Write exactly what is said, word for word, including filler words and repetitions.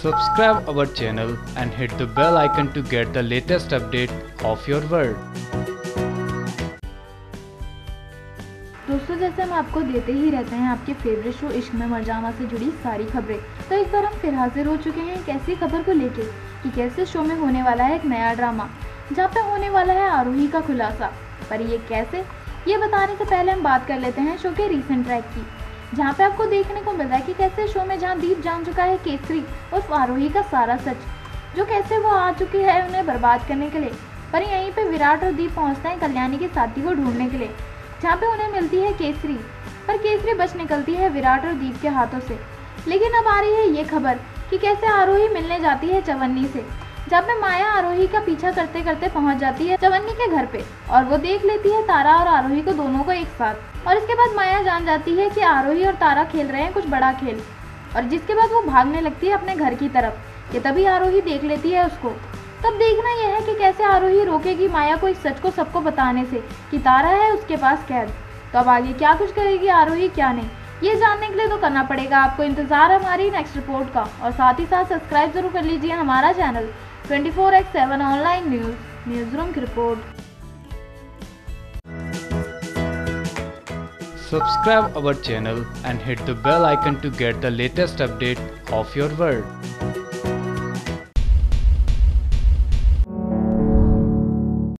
Subscribe our channel and hit the bell icon to get the latest update of your world. दोस्तों, जैसे हम आपको देते ही रहते हैं आपके फेवरेट शो इश्क में मर जाना से जुड़ी सारी खबरें, तो इस बार हम फिर हाजिर हो चुके हैं एक ऐसी खबर को लेके कि कैसे शो में होने वाला है एक नया ड्रामा जहाँ पे होने वाला है आरोही का खुलासा। पर ये कैसे, ये बताने से पहले हम बात कर लेते हैं शो के रीसेंट ट्रैक की, जहाँ पे आपको देखने को मिल रहा है कि कैसे शो में जहाँ दीप जान चुका है केसरी और आरोही का सारा सच, जो कैसे वो आ चुकी है उन्हें बर्बाद करने के लिए। पर यहीं पे विराट और दीप पहुँचते हैं कल्याणी के साथी को ढूंढने के लिए, जहाँ पे उन्हें मिलती है केसरी। पर केसरी बच निकलती है विराट और दीप के हाथों से। लेकिन अब आ रही है ये खबर कि कैसे आरोही मिलने जाती है चवन्नी से, जहाँ पे माया आरोही का पीछा करते करते पहुंच जाती है चवन्नी के घर पे और वो देख लेती है तारा और आरोही को दोनों को एक साथ। और इसके बाद माया जान जाती है कि आरोही और तारा खेल रहे हैं कुछ बड़ा खेल, और जिसके बाद वो भागने लगती है अपने घर की तरफ। ये तभी आरोही देख लेती है उसको। तब देखना यह है कि कैसे आरोही रोकेगी माया को इस सच को सबको बताने से कि तारा है उसके पास कैद। तो अब आगे क्या कुछ करेगी आरोही, क्या नहीं, ये जानने के लिए तो करना पड़ेगा आपको इंतजार हमारी नेक्स्ट रिपोर्ट का। और साथ ही साथ सब्सक्राइब जरूर कर लीजिए हमारा channel twenty four by seven online news news room की report. Subscribe our channel and hit the bell icon to get the latest update of your world.